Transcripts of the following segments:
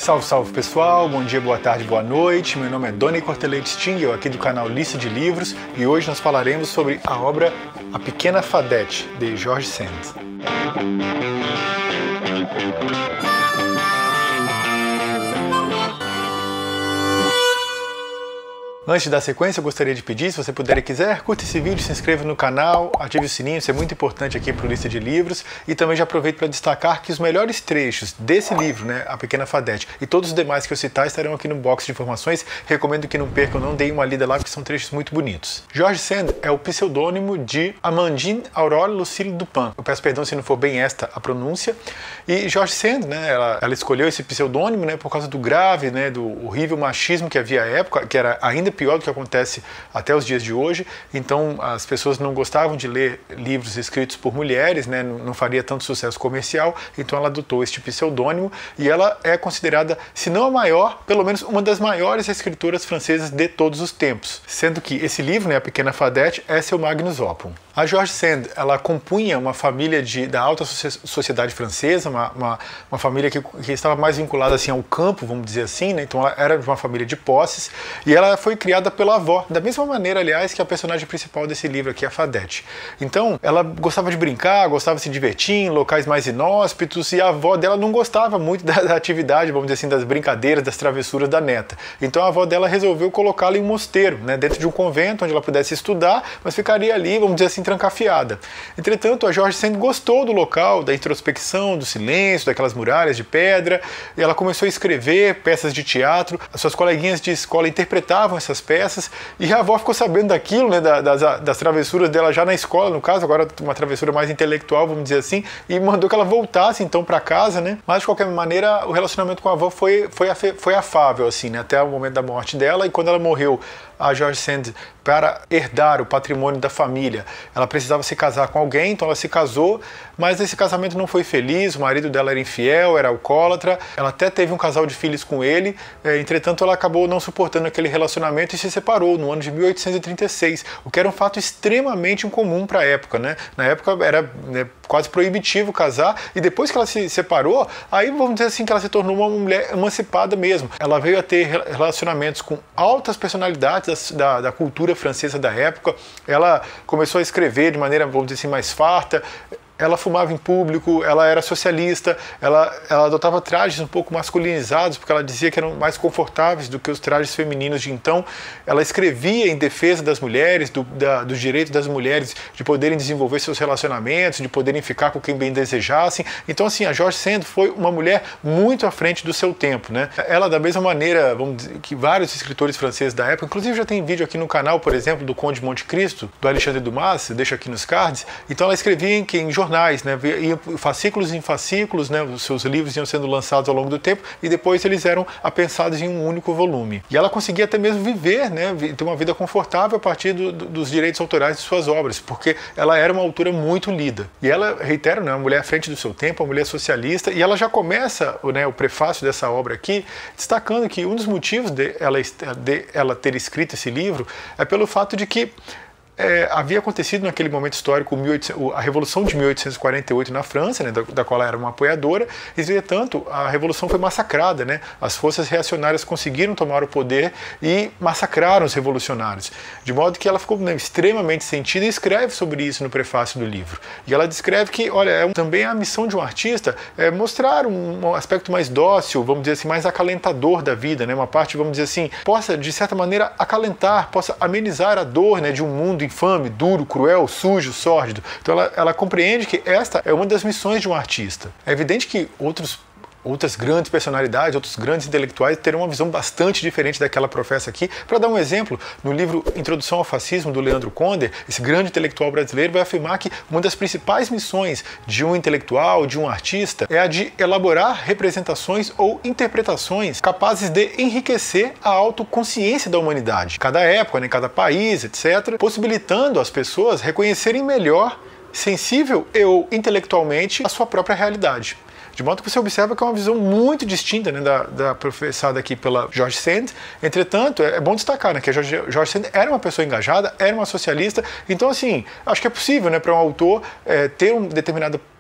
Salve, salve pessoal, bom dia, boa tarde, boa noite. Meu nome é Doni Cortelete Stingel, aqui do canal Lista de Livros, e hoje nós falaremos sobre a obra A Pequena Fadette, de George Sand. Antes de dar sequência, eu gostaria de pedir, se você puder e quiser, curta esse vídeo, se inscreva no canal, ative o sininho, isso é muito importante aqui para o Lista de Livros. E também já aproveito para destacar que os melhores trechos desse livro, A Pequena Fadette, e todos os demais que eu citar estarão aqui no box de informações. Recomendo que não percam, não deem uma lida lá, porque são trechos muito bonitos. George Sand é o pseudônimo de Amandine Aurore Lucille Dupin. Eu peço perdão se não for bem esta a pronúncia. E George Sand, ela escolheu esse pseudônimo por causa do grave, do horrível machismo que havia à época, que era ainda pior do que acontece até os dias de hoje. Então as pessoas não gostavam de ler livros escritos por mulheres, não faria tanto sucesso comercial, então ela adotou este pseudônimo e ela é considerada, se não a maior, pelo menos uma das maiores escritoras francesas de todos os tempos, sendo que esse livro, A Pequena Fadette, é seu magnus opum. A George Sand, ela compunha uma família da alta sociedade francesa, uma família que estava mais vinculada assim ao campo, vamos dizer assim, então ela era de uma família de posses, e ela foi criada pela avó, da mesma maneira, aliás, que a personagem principal desse livro aqui, a Fadette. Então, ela gostava de brincar, gostava de se divertir em locais mais inóspitos, e a avó dela não gostava muito da atividade, vamos dizer assim, das brincadeiras, das travessuras da neta. Então a avó dela resolveu colocá-la em um mosteiro, dentro de um convento, onde ela pudesse estudar, mas ficaria ali, vamos dizer assim, trancafiada. Entretanto, a George Sand gostou do local, da introspecção, do silêncio, daquelas muralhas de pedra, e ela começou a escrever peças de teatro. As suas coleguinhas de escola interpretavam essas peças, e a avó ficou sabendo daquilo, das travessuras dela já na escola, no caso, agora uma travessura mais intelectual, vamos dizer assim, e mandou que ela voltasse então para casa, Mas de qualquer maneira, o relacionamento com a avó foi afável, assim, até o momento da morte dela. E quando ela morreu, a George Sand, para herdar o patrimônio da família, ela precisava se casar com alguém, então ela se casou, mas esse casamento não foi feliz, o marido dela era infiel, era alcoólatra, ela até teve um casal de filhos com ele, entretanto ela acabou não suportando aquele relacionamento e se separou no ano de 1836, o que era um fato extremamente incomum para a época, Na época era quase proibitivo casar, e depois que ela se separou, aí vamos dizer assim que ela se tornou uma mulher emancipada mesmo. Ela veio a ter relacionamentos com altas personalidades da cultura francesa da época, ela começou a escrever de maneira, vamos dizer assim, mais farta. Ela fumava em público, ela era socialista, ela adotava trajes um pouco masculinizados, porque ela dizia que eram mais confortáveis do que os trajes femininos de então. Ela escrevia em defesa das mulheres, dos direitos das mulheres de poderem desenvolver seus relacionamentos, de poderem ficar com quem bem desejassem. Então, assim, a George Sand foi uma mulher muito à frente do seu tempo, Ela, da mesma maneira, vamos dizer, que vários escritores franceses da época, inclusive já tem vídeo aqui no canal, por exemplo, do Conde de Monte Cristo, do Alexandre Dumas, deixo aqui nos cards. Então ela escrevia em jornais, fascículos em fascículos, os seus livros iam sendo lançados ao longo do tempo e depois eles eram apensados em um único volume. E ela conseguia até mesmo viver, ter uma vida confortável a partir dos direitos autorais de suas obras, porque ela era uma autora muito lida. E ela, reitero, uma mulher à frente do seu tempo, uma mulher socialista, e ela já começa o prefácio dessa obra aqui, destacando que um dos motivos de ela ter escrito esse livro é pelo fato de que havia acontecido naquele momento histórico a Revolução de 1848 na França, da qual ela era uma apoiadora, e, entretanto, a Revolução foi massacrada, As forças reacionárias conseguiram tomar o poder e massacraram os revolucionários, de modo que ela ficou extremamente sentida e escreve sobre isso no prefácio do livro. E ela descreve que, olha, também a missão de um artista é mostrar um aspecto mais dócil, vamos dizer assim, mais acalentador da vida, uma parte, vamos dizer assim, possa, de certa maneira, acalentar, possa amenizar a dor, de um mundo infame, duro, cruel, sujo, sórdido. Então ela compreende que esta é uma das missões de um artista. É evidente que outras grandes personalidades, outros grandes intelectuais terão uma visão bastante diferente daquela professa aqui. Para dar um exemplo, no livro Introdução ao Fascismo, do Leandro Conder, esse grande intelectual brasileiro vai afirmar que uma das principais missões de um intelectual, de um artista, é a de elaborar representações ou interpretações capazes de enriquecer a autoconsciência da humanidade, cada época, cada país, etc., possibilitando as pessoas reconhecerem melhor, sensível e ou intelectualmente, a sua própria realidade. De modo que você observa que é uma visão muito distinta, né, da professada aqui pela George Sand. Entretanto, é bom destacar, né, que a George Sand era uma pessoa engajada, era uma socialista. Então, assim, acho que é possível, né, para um autor ter uma determinada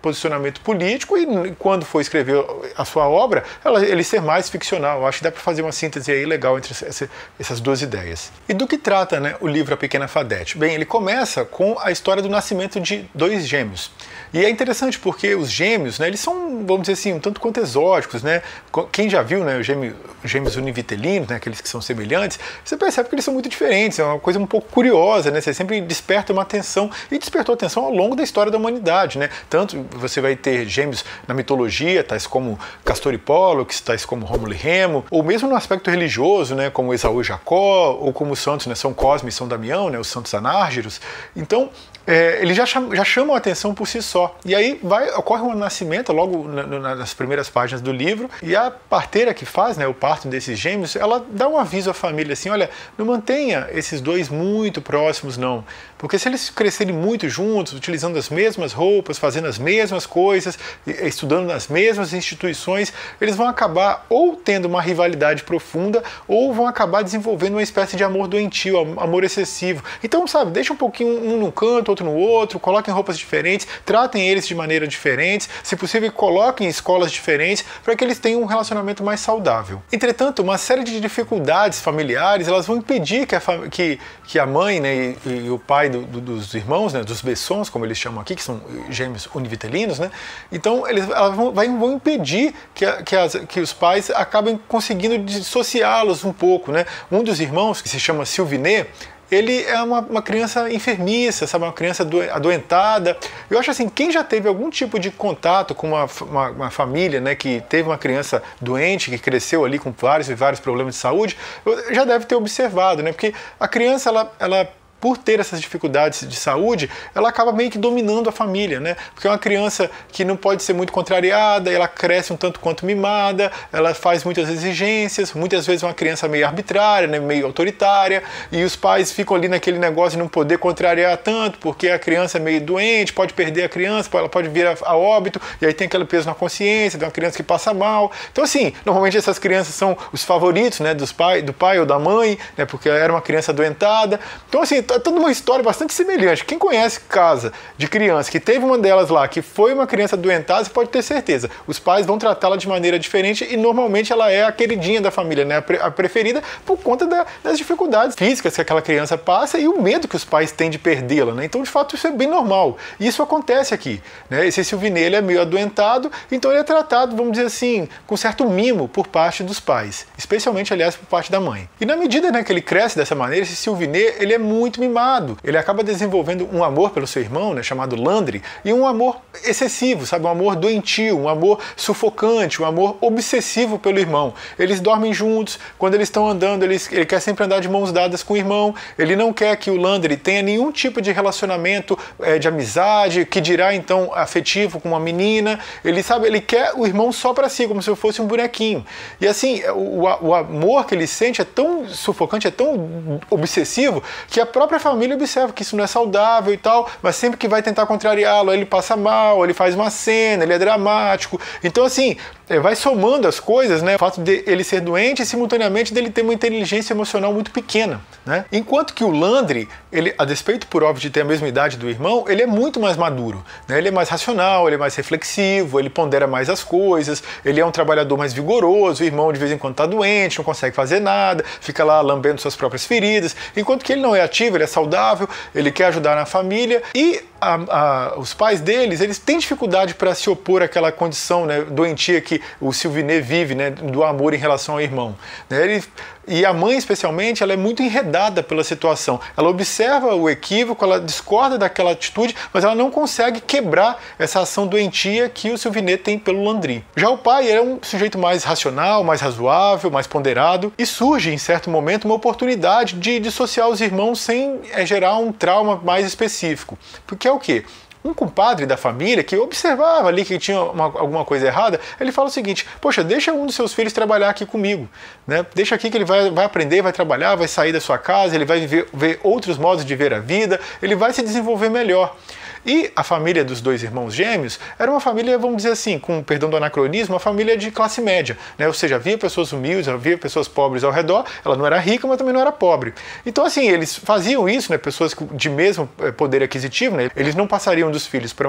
posicionamento político e quando for escrever a sua obra, ele ser mais ficcional. Eu acho que dá para fazer uma síntese aí legal entre essas duas ideias. E do que trata, né, o livro A Pequena Fadete? Bem, ele começa com a história do nascimento de dois gêmeos. E é interessante porque os gêmeos, né, eles são, vamos dizer assim, um tanto quanto exóticos, né? Quem já viu, né, os gêmeos univitelinos, né, aqueles que são semelhantes, você percebe que eles são muito diferentes, é uma coisa um pouco curiosa, né? Você sempre desperta uma atenção, e despertou atenção ao longo da história da humanidade, né? Tanto você vai ter gêmeos na mitologia, tais como Castor e Pólux, tais como Rômulo e Remo, ou mesmo no aspecto religioso, né, como Esaú e Jacó, ou como os santos, né, São Cosme e São Damião, né, os santos anárgiros. Então, eles já chamam a atenção por si só. E aí ocorre um nascimento logo nas primeiras páginas do livro, e a parteira que faz, né, o parto desses gêmeos, ela dá um aviso à família assim, olha, não mantenha esses dois muito próximos não, porque se eles crescerem muito juntos, utilizando as mesmas roupas, fazendo as mesmas coisas, estudando nas mesmas instituições, eles vão acabar ou tendo uma rivalidade profunda, ou vão acabar desenvolvendo uma espécie de amor doentio, amor excessivo. Então, sabe, deixa um pouquinho um num canto, outro no outro, coloquem roupas diferentes, tratem eles de maneira diferente, se possível coloquem em escolas diferentes para que eles tenham um relacionamento mais saudável. Entretanto, uma série de dificuldades familiares, elas vão impedir que a mãe, né, e o pai dos irmãos, né, dos Bessons, como eles chamam aqui, que são gêmeos univitelinos, né, então elas vão impedir que os pais acabem conseguindo dissociá-los um pouco, né. Um dos irmãos, que se chama Silviné, ele é uma criança enfermiça, sabe? Uma criança adoentada. Eu acho assim, quem já teve algum tipo de contato com uma família, né, que teve uma criança doente, que cresceu ali com vários problemas de saúde, já deve ter observado, né? Porque a criança, ela por ter essas dificuldades de saúde, ela acaba meio que dominando a família, né? Porque é uma criança que não pode ser muito contrariada, ela cresce um tanto quanto mimada, ela faz muitas exigências, muitas vezes é uma criança meio arbitrária, né? Meio autoritária, e os pais ficam ali naquele negócio de não poder contrariar tanto, porque a criança é meio doente, pode perder a criança, ela pode vir a óbito, e aí tem aquele peso na consciência, de uma criança que passa mal. Então, assim, normalmente essas crianças são os favoritos, né? Do pai ou da mãe, né? Porque era uma criança adoentada. Então, assim, toda uma história bastante semelhante. Quem conhece casa de criança, que teve uma delas lá, que foi uma criança adoentada, você pode ter certeza. Os pais vão tratá-la de maneira diferente e normalmente ela é a queridinha da família, né? A preferida por conta das dificuldades físicas que aquela criança passa e o medo que os pais têm de perdê-la, né? Então, de fato, isso é bem normal. E isso acontece aqui, né? Esse Silviné, ele é meio adoentado, então ele é tratado, vamos dizer assim, com certo mimo por parte dos pais, especialmente, aliás, por parte da mãe. E na medida, né, que ele cresce dessa maneira, esse Silviné, ele é muito mimado. Ele acaba desenvolvendo um amor pelo seu irmão, né, chamado Landry, e um amor excessivo, sabe? Um amor doentio, um amor sufocante, um amor obsessivo pelo irmão. Eles dormem juntos, quando eles estão andando, ele quer sempre andar de mãos dadas com o irmão, ele não quer que o Landry tenha nenhum tipo de relacionamento de amizade, que dirá então afetivo com uma menina, ele quer o irmão só para si, como se fosse um bonequinho. E assim, o amor que ele sente é tão sufocante, é tão obsessivo, que a própria família observa que isso não é saudável e tal, mas sempre que vai tentar contrariá-lo, ele passa mal, ele faz uma cena, ele é dramático. Então, assim, vai somando as coisas, né? O fato de ele ser doente e, simultaneamente, dele ter uma inteligência emocional muito pequena, né? Enquanto que o Landry, ele, a despeito, por óbvio, de ter a mesma idade do irmão, ele é muito mais maduro, né? Ele é mais racional, ele é mais reflexivo, ele pondera mais as coisas, ele é um trabalhador mais vigoroso, o irmão de vez em quando está doente, não consegue fazer nada, fica lá lambendo suas próprias feridas, enquanto que ele não é ativo, ele é saudável, ele quer ajudar na família e os pais deles, eles têm dificuldade para se opor àquela condição, né, doentia que o Silviné vive, né, do amor em relação ao irmão, né? E a mãe, especialmente, ela é muito enredada pela situação. Ela observa o equívoco, ela discorda daquela atitude, mas ela não consegue quebrar essa ação doentia que o Silviné tem pelo Landry. Já o pai é um sujeito mais racional, mais razoável, mais ponderado, e surge, em certo momento, uma oportunidade de dissociar os irmãos sem gerar um trauma mais específico. Porque é o quê? Um compadre da família que observava ali que tinha alguma coisa errada, ele fala o seguinte: poxa, deixa um dos seus filhos trabalhar aqui comigo, né? Deixa aqui que ele vai aprender, vai trabalhar, vai sair da sua casa, ele vai ver outros modos de ver a vida, ele vai se desenvolver melhor. E a família dos dois irmãos gêmeos era uma família, vamos dizer assim, com perdão do anacronismo, uma família de classe média, né? Ou seja, havia pessoas humildes, havia pessoas pobres ao redor, ela não era rica, mas também não era pobre. Então, assim, eles faziam isso, né? Pessoas de mesmo poder aquisitivo, né? Eles não passariam dos filhos para uma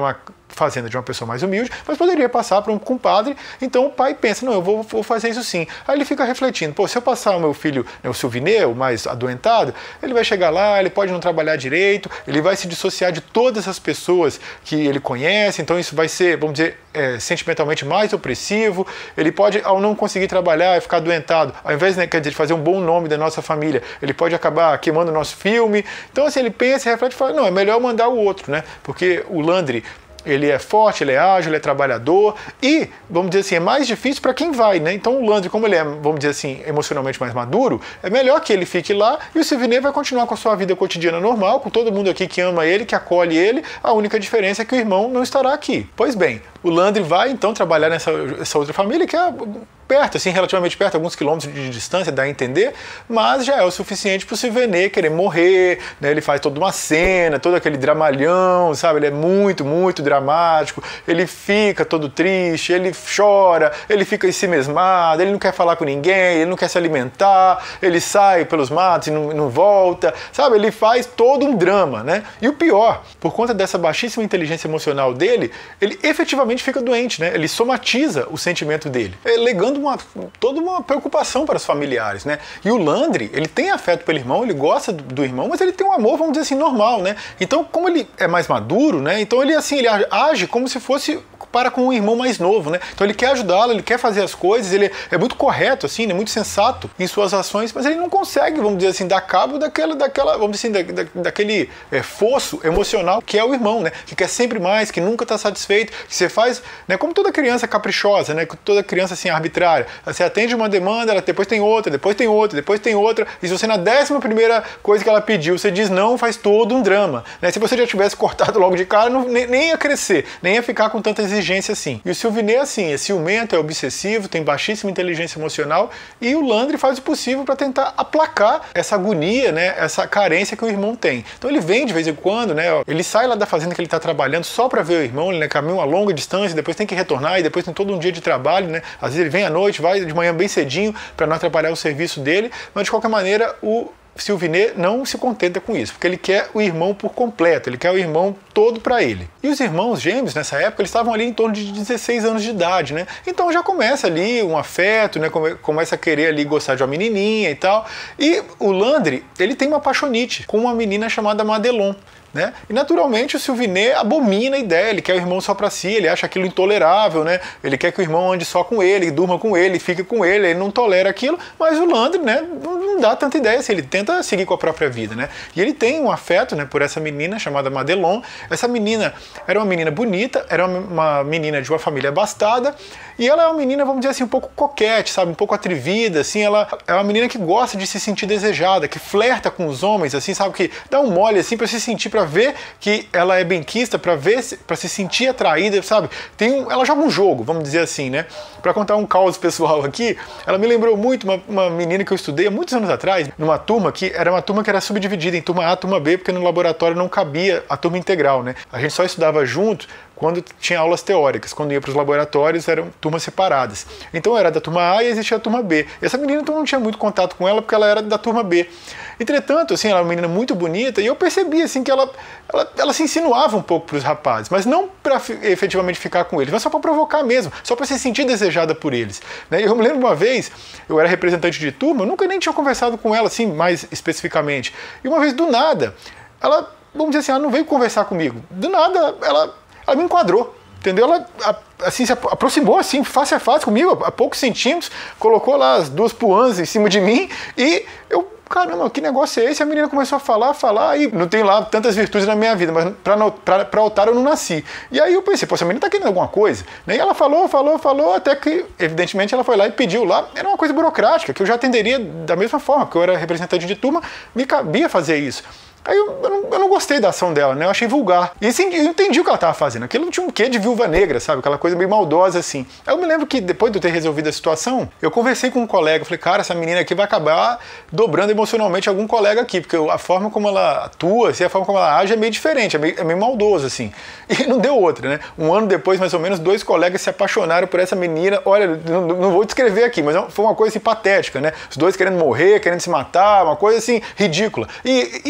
fazenda de uma pessoa mais humilde, mas poderia passar para um compadre. Então o pai pensa, não, eu vou fazer isso sim. Aí ele fica refletindo, pô, se eu passar o meu filho, né, o Silvinê, o mais adoentado, ele vai chegar lá, ele pode não trabalhar direito, ele vai se dissociar de todas as pessoas que ele conhece, então isso vai ser, vamos dizer, sentimentalmente mais opressivo. Ele pode, ao não conseguir trabalhar e ficar adoentado, ao invés, né, quer dizer, de fazer um bom nome da nossa família, ele pode acabar queimando o nosso filme. Então assim, ele pensa, reflete e fala, não, é melhor mandar o outro, né? Porque o Landry, ele é forte, ele é ágil, ele é trabalhador e, vamos dizer assim, é mais difícil para quem vai, né? Então o Landry, como ele é, vamos dizer assim, emocionalmente mais maduro, é melhor que ele fique lá e o Silvinê vai continuar com a sua vida cotidiana normal, com todo mundo aqui que ama ele, que acolhe ele. A única diferença é que o irmão não estará aqui. Pois bem, o Landry vai então trabalhar nessa outra família que é perto, assim, relativamente perto, alguns quilômetros de distância, dá a entender, mas já é o suficiente para o Silvinê querer morrer, né? Ele faz toda uma cena, todo aquele dramalhão, sabe? Ele é muito, muito dramático, ele fica todo triste, ele chora, ele fica ensimesmado, ele não quer falar com ninguém, ele não quer se alimentar, ele sai pelos matos e não volta, sabe? Ele faz todo um drama, né? E o pior, por conta dessa baixíssima inteligência emocional dele, ele efetivamente fica doente, né? Ele somatiza o sentimento dele, legando toda uma preocupação para os familiares, né? E o Landry, ele tem afeto pelo irmão, ele gosta do irmão, mas ele tem um amor, vamos dizer assim, normal, né? Então, como ele é mais maduro, né? Então ele, assim, ele age como se fosse para com um irmão mais novo, né? Então ele quer ajudá-lo, ele quer fazer as coisas, ele é muito correto, assim, né? Muito sensato em suas ações, mas ele não consegue, vamos dizer assim, dar cabo daquela vamos dizer assim, daquele fosso emocional que é o irmão, né? Que quer sempre mais, que nunca está satisfeito, que você faz, né? Como toda criança caprichosa, né? Toda criança, assim, arbitrária. Você atende uma demanda, ela depois tem outra, depois tem outra, depois tem outra, e se você na 11ª coisa que ela pediu, você diz não, faz todo um drama, né? Se você já tivesse cortado logo de cara, nem ia crescer, nem ia ficar com tanta exigência assim. E o Silvinê, assim, é ciumento, é obsessivo, tem baixíssima inteligência emocional, e o Landry faz o possível para tentar aplacar essa agonia, né, essa carência que o irmão tem. Então ele vem de vez em quando, né, ele sai lá da fazenda que ele está trabalhando só para ver o irmão, ele, né, caminha uma longa distância, depois tem que retornar, e depois tem todo um dia de trabalho, né, às vezes ele vem à noite, vai de manhã bem cedinho para não atrapalhar o serviço dele, mas de qualquer maneira o Silvinê não se contenta com isso, porque ele quer o irmão por completo, ele quer o irmão todo para ele. E os irmãos gêmeos, nessa época, eles estavam ali em torno de 16 anos de idade, né? Então já começa ali um afeto, né? Começa a querer ali gostar de uma menininha e tal. E o Landry, ele tem uma paixonite com uma menina chamada Madelon, né? E naturalmente o Silvinê abomina a ideia, ele quer o irmão só para si, ele acha aquilo intolerável, né? Ele quer que o irmão ande só com ele, durma com ele, fique com ele não tolera aquilo, mas o Landry, né, não dá tanta ideia, assim, ele tenta seguir com a própria vida, né? E ele tem um afeto, né, por essa menina chamada Madelon. Essa menina era uma menina bonita, era uma menina de uma família abastada, e ela é uma menina, vamos dizer assim, um pouco coquete, sabe? Um pouco atrevida, assim, ela é uma menina que gosta de se sentir desejada, que flerta com os homens, assim, sabe? Que dá um mole, assim, para se sentir, para ver que ela é benquista, para se sentir atraída, sabe? Ela joga um jogo, vamos dizer assim, né? Para contar um caos pessoal aqui, ela me lembrou muito uma menina que eu estudei há muitos anos atrás, numa turma que era subdividida em turma A, turma B, porque no laboratório não cabia a turma integral, né? A gente só estudava junto quando tinha aulas teóricas, quando ia para os laboratórios eram turmas separadas. Então era da turma A e existia a turma B. E essa menina então não tinha muito contato com ela porque ela era da turma B. Entretanto, assim, ela era uma menina muito bonita e eu percebi assim, que ela se insinuava um pouco para os rapazes, mas não para efetivamente ficar com eles, mas só para provocar mesmo, só para se sentir desejada por eles, né? Eu me lembro uma vez, eu era representante de turma, eu nunca nem tinha conversado com ela assim, mais especificamente. E uma vez, do nada, ela, vamos dizer assim, ela não veio conversar comigo. Do nada, ela me enquadrou, entendeu? Ela assim, se aproximou assim, face a face comigo, a poucos centímetros, colocou lá as duas puãs em cima de mim e eu, caramba, que negócio é esse? A menina começou a falar e não tem lá tantas virtudes na minha vida, mas pra otário eu não nasci. E aí eu pensei, pô, essa menina tá querendo alguma coisa, né? E ela falou, até que, evidentemente, ela foi lá e pediu lá. Era uma coisa burocrática, que eu já atenderia da mesma forma, porque eu era representante de turma, me cabia fazer isso. Aí eu não gostei da ação dela, né? Eu achei vulgar. E assim, eu entendi o que ela estava fazendo. Aquilo não tinha um quê de viúva negra, sabe? Aquela coisa meio maldosa, assim. Aí eu me lembro que depois de eu ter resolvido a situação, eu conversei com um colega. Falei, cara, essa menina aqui vai acabar dobrando emocionalmente algum colega aqui, porque a forma como ela atua, assim, a forma como ela age é meio diferente, é meio maldoso, assim. E não deu outra, né? Um ano depois, mais ou menos, 2 colegas se apaixonaram por essa menina. Olha, não vou descrever aqui, mas foi uma coisa assim, patética, né? Os dois querendo morrer, querendo se matar, uma coisa assim, ridícula. E era uma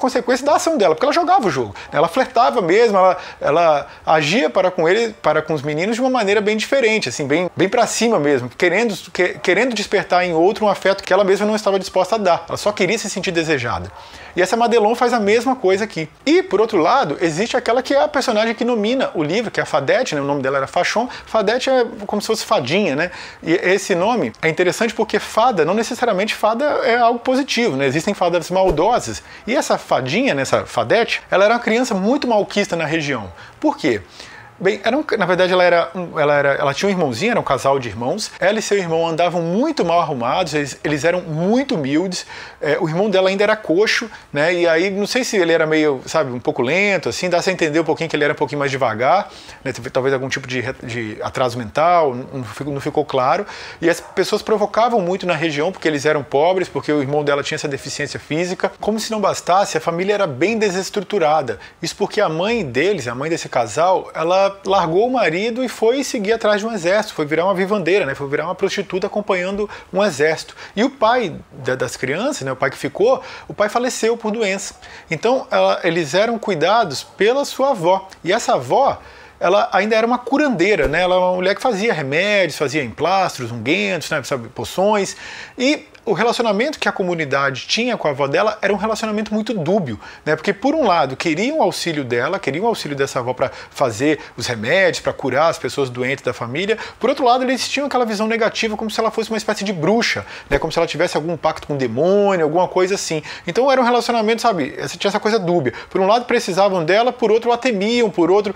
consequência da ação dela, porque ela jogava o jogo, né? Ela flertava mesmo, ela agia para com os meninos de uma maneira bem diferente, assim, bem para cima mesmo, querendo despertar em outro um afeto que ela mesma não estava disposta a dar. Ela só queria se sentir desejada. E essa Madelon faz a mesma coisa aqui. E, por outro lado, existe aquela que é a personagem que nomina o livro, que é a Fadette, né? O nome dela era Fachon. Fadette é como se fosse fadinha, né? E esse nome é interessante porque fada, não necessariamente fada é algo positivo, né? Existem fadas maldosas. E essa fadinha, essa Fadette, ela era uma criança muito malquista na região. Por quê? Bem, na verdade ela tinha um irmãozinho, era um casal de irmãos. Ela e seu irmão andavam muito mal arrumados, eles eram muito humildes. O irmão dela ainda era coxo, né? E aí não sei se ele era meio, sabe, um pouco lento, assim, dá-se a entender um pouquinho que ele era um pouquinho mais devagar, né? Talvez algum tipo de atraso mental, não ficou claro. E as pessoas provocavam muito na região porque eles eram pobres, porque o irmão dela tinha essa deficiência física. Como se não bastasse, a família era bem desestruturada. Isso porque a mãe deles, a mãe desse casal, ela largou o marido e foi seguir atrás de um exército, foi virar uma vivandeira, né? Foi virar uma prostituta acompanhando um exército. E o pai das crianças, né? O pai que ficou, o pai faleceu por doença. Então eles eram cuidados pela sua avó. E essa avó, ela ainda era uma curandeira, né? Ela era uma mulher que fazia remédios, fazia emplastros, ungüentos, né? Sabe, poções. E o relacionamento que a comunidade tinha com a avó dela era um relacionamento muito dúbio, né? Porque, por um lado, queriam o auxílio dela, queriam o auxílio dessa avó para fazer os remédios, para curar as pessoas doentes da família. Por outro lado, eles tinham aquela visão negativa, como se ela fosse uma espécie de bruxa, né? Como se ela tivesse algum pacto com o demônio, alguma coisa assim. Então era um relacionamento, sabe? Tinha essa coisa dúbia. Por um lado, precisavam dela, por outro, a temiam, por outro,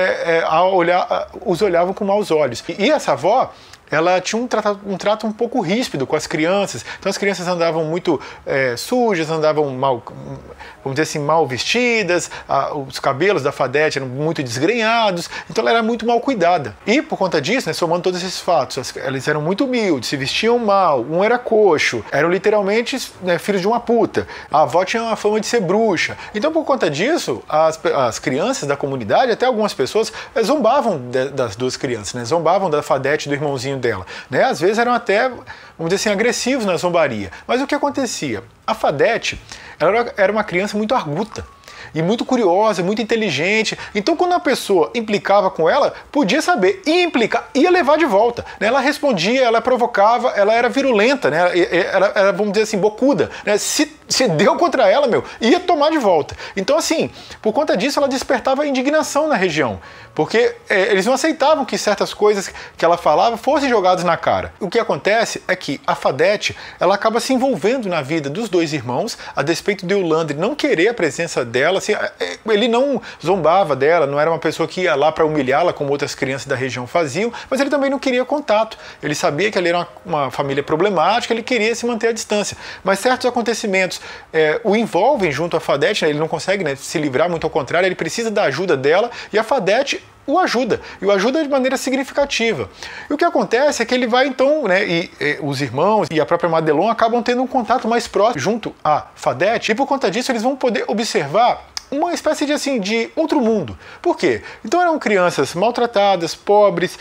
os olhavam com maus olhos. E essa avó, ela tinha um trato um pouco ríspido com as crianças. Então as crianças andavam muito sujas, andavam mal, vamos dizer assim, mal vestidas, os cabelos da Fadette eram muito desgrenhados, então ela era muito mal cuidada. E por conta disso, né, somando todos esses fatos, eles eram muito humildes, se vestiam mal, um era coxo, eram literalmente, né, filhos de uma puta. A avó tinha uma fama de ser bruxa. Então por conta disso, as crianças da comunidade, até algumas pessoas, zombavam das duas crianças, né, zombavam da Fadette e do irmãozinho dela, né? Às vezes eram até, vamos dizer assim, agressivos na zombaria. Mas o que acontecia? A Fadette, ela era uma criança muito arguta e muito curiosa, muito inteligente. Então, quando a pessoa implicava com ela, podia saber, ia implicar, ia levar de volta, né? Ela respondia, ela provocava, ela era virulenta, né? Ela, vamos dizer assim, bocuda, né? Se deu contra ela, ia tomar de volta. Então, assim, por conta disso, ela despertava indignação na região, porque eles não aceitavam que certas coisas que ela falava fossem jogadas na cara. O que acontece é que a Fadette, ela acaba se envolvendo na vida dos dois irmãos, a despeito de Eulandre não querer a presença dela. Assim, ele não zombava dela, não era uma pessoa que ia lá para humilhá-la como outras crianças da região faziam, mas ele também não queria contato. Ele sabia que ela era uma família problemática, ele queria se manter à distância. Mas certos acontecimentos o envolvem junto à Fadette, né? Ele não consegue, né, se livrar, muito ao contrário, ele precisa da ajuda dela, e a Fadette o ajuda, e o ajuda de maneira significativa. E o que acontece é que ele vai então, né, e os irmãos e a própria Madelon acabam tendo um contato mais próximo junto à Fadette, e por conta disso eles vão poder observar uma espécie de, assim, de outro mundo. Por quê? Então eram crianças maltratadas, pobres,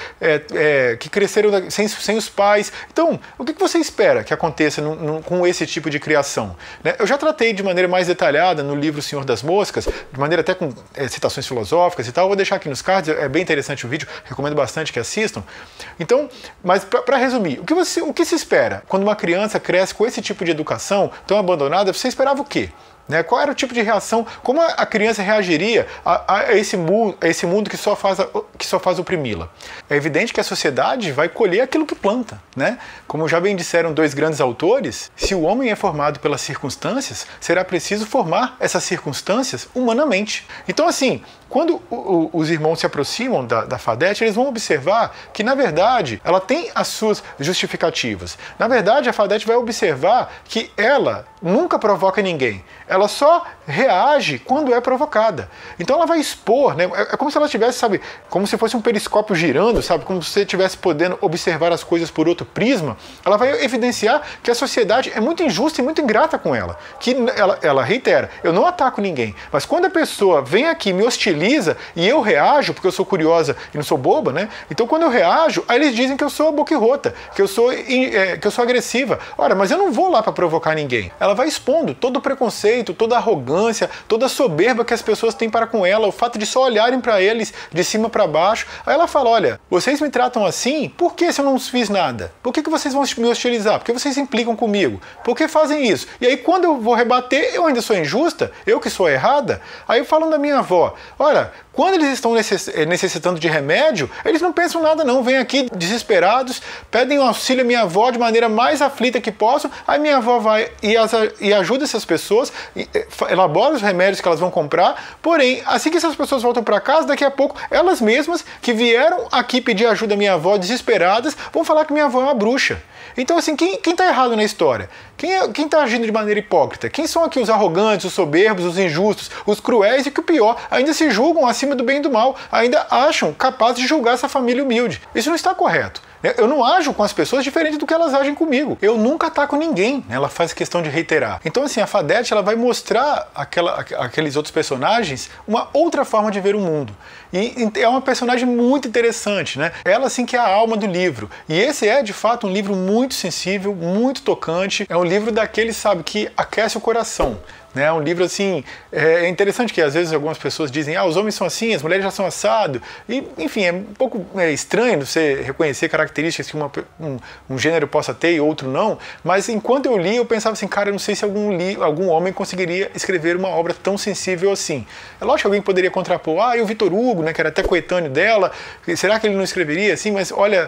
que cresceram sem os pais. Então, o que você espera que aconteça com esse tipo de criação? Né? Eu já tratei de maneira mais detalhada no livro O Senhor das Moscas, de maneira até com citações filosóficas e tal. Eu vou deixar aqui nos cards, é bem interessante o vídeo, recomendo bastante que assistam. Então, mas para resumir, o que se espera quando uma criança cresce com esse tipo de educação tão abandonada? Você esperava o quê? Né? Qual era o tipo de reação? Como a criança reagiria a esse mundo que só faz oprimi-la? É evidente que a sociedade vai colher aquilo que planta, né? Como já bem disseram dois grandes autores, se o homem é formado pelas circunstâncias, será preciso formar essas circunstâncias humanamente. Então, assim, quando os irmãos se aproximam da Fadette, eles vão observar que, na verdade, ela tem as suas justificativas. Na verdade, a Fadette vai observar que ela nunca provoca ninguém. Ela só reage quando é provocada. Então ela vai expor, né? É como se ela tivesse, sabe, como se fosse um periscópio girando, sabe, como se você estivesse podendo observar as coisas por outro prisma. Ela vai evidenciar que a sociedade é muito injusta e muito ingrata com ela. Que ela reitera, eu não ataco ninguém, mas quando a pessoa vem aqui, me hostiliza e eu reajo, porque eu sou curiosa e não sou boba, né? Então quando eu reajo, aí eles dizem que eu sou boquirrota, que eu sou agressiva. Ora, mas eu não vou lá para provocar ninguém. Ela vai expondo todo o preconceito, preconceito, toda a arrogância, toda a soberba que as pessoas têm para com ela, o fato de só olharem para eles de cima para baixo. Aí ela fala, olha, vocês me tratam assim, por que se eu não fiz nada? Por que vocês vão me hostilizar? Por que vocês implicam comigo? Por que fazem isso? E aí quando eu vou rebater, eu ainda sou injusta? Eu que sou errada? Aí falam da minha avó, olha, quando eles estão necessitando de remédio, eles não pensam nada não, vêm aqui desesperados, pedem um auxílio à minha avó de maneira mais aflita que possam, aí minha avó vai e ajuda essas pessoas, elabora os remédios que elas vão comprar, porém, assim que essas pessoas voltam para casa, daqui a pouco, elas mesmas que vieram aqui pedir ajuda à minha avó desesperadas, vão falar que minha avó é uma bruxa. Então, assim, quem está errado na história? Quem está agindo de maneira hipócrita? Quem são aqui os arrogantes, os soberbos, os injustos, os cruéis e que o pior, ainda se julgam acima do bem e do mal, ainda acham capazes de julgar essa família humilde. Isso não está correto. Eu não ajo com as pessoas diferente do que elas agem comigo. Eu nunca ataco ninguém, né? Ela faz questão de reiterar. Então, assim, a Fadete, ela vai mostrar aqueles outros personagens uma outra forma de ver o mundo. E é uma personagem muito interessante, né? Ela, assim, que é a alma do livro. E esse é, de fato, um livro muito sensível, muito tocante. É um livro daquele, sabe, que aquece o coração. É um livro assim, é interessante que às vezes algumas pessoas dizem, os homens são assim, as mulheres já são assado, e enfim, é um pouco estranho você reconhecer características que um gênero possa ter e outro não, mas enquanto eu li eu pensava assim, cara, eu não sei se algum homem conseguiria escrever uma obra tão sensível assim. É lógico que alguém poderia contrapor, e o Victor Hugo, né, que era até coetâneo dela, será que ele não escreveria assim? Mas olha,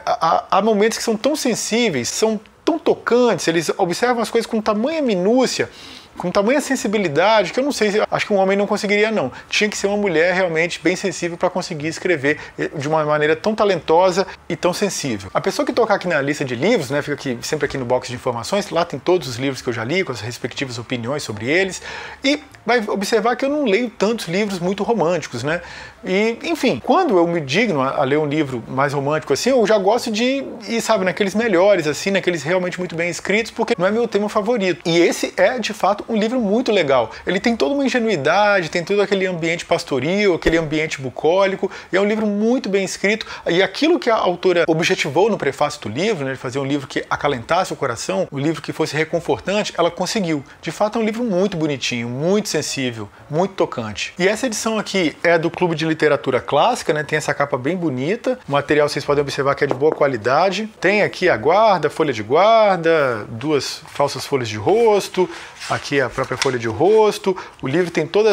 há momentos que são tão sensíveis, são tão tocantes, eles observam as coisas com tamanha minúcia, com tamanha sensibilidade, que eu não sei, acho que um homem não conseguiria não. Tinha que ser uma mulher realmente bem sensível para conseguir escrever de uma maneira tão talentosa e tão sensível. A pessoa que tocar aqui na lista de livros, né, fica sempre aqui no box de informações, lá tem todos os livros que eu já li, com as respectivas opiniões sobre eles, e vai observar que eu não leio tantos livros muito românticos, né? E, enfim, quando eu me digno a ler um livro mais romântico assim, eu já gosto de ir, sabe, naqueles melhores, assim, naqueles realmente muito bem escritos, porque não é meu tema favorito. E esse é, de fato, um livro muito legal. Ele tem toda uma ingenuidade, tem todo aquele ambiente pastoril, aquele ambiente bucólico, e é um livro muito bem escrito. E aquilo que a autora objetivou no prefácio do livro, né, de fazer um livro que acalentasse o coração, um livro que fosse reconfortante, ela conseguiu. De fato, é um livro muito bonitinho, muito sensível, muito tocante. E essa edição aqui é do Clube de Literatura Clássica, né, tem essa capa bem bonita, o material vocês podem observar que é de boa qualidade. Tem aqui a guarda, folha de guarda, duas falsas folhas de rosto, aqui a própria folha de rosto. O livro tem toda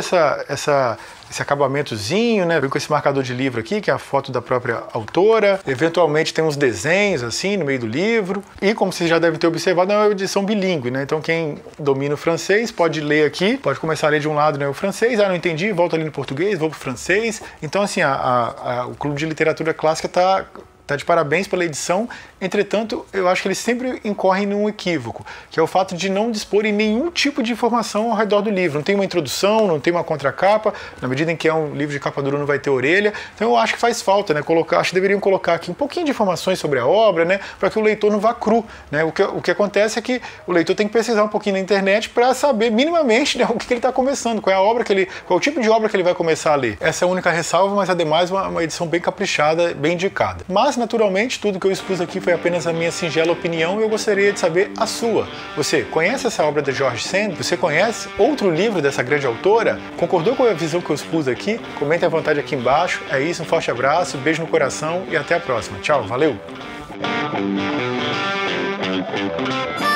esse acabamentozinho, né? Vem com esse marcador de livro aqui, que é a foto da própria autora. Eventualmente tem uns desenhos assim no meio do livro. E como vocês já devem ter observado, é uma edição bilíngue, né? Então quem domina o francês pode ler aqui, pode começar a ler de um lado, né, o francês, não entendi, volta ali no português, vou pro francês. Então assim, o Clube de Literatura Clássica tá de parabéns pela edição. Entretanto, eu acho que eles sempre incorrem num equívoco, que é o fato de não dispor em nenhum tipo de informação ao redor do livro. Não tem uma introdução, não tem uma contracapa, na medida em que é um livro de capa dura não vai ter orelha. Então eu acho que faz falta, né, acho que deveriam colocar aqui um pouquinho de informações sobre a obra, né, para que o leitor não vá cru, né. O que acontece é que o leitor tem que pesquisar um pouquinho na internet para saber minimamente, né, o que ele está começando, qual é o tipo de obra que ele vai começar a ler. Essa é a única ressalva, mas ademais uma edição bem caprichada, bem indicada. Mas naturalmente, tudo que eu expus aqui foi apenas a minha singela opinião e eu gostaria de saber a sua. Você conhece essa obra da George Sand? Você conhece outro livro dessa grande autora? Concordou com a visão que eu expus aqui? Comente à vontade aqui embaixo. É isso, um forte abraço, beijo no coração e até a próxima. Tchau, valeu!